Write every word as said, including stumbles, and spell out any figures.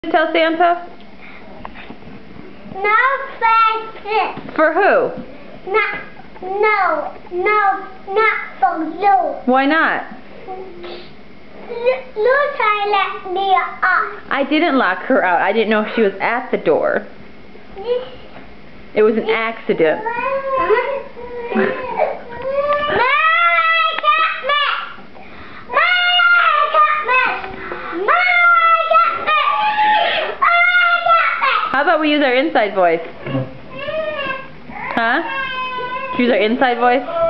Tell Santa? No thanks. For who? Not, no, no, not for you. Why not? You try to let me up. I didn't lock her out. I didn't know if she was at the door. It was an accident. How about we use our inside voice? Huh? Use our inside voice?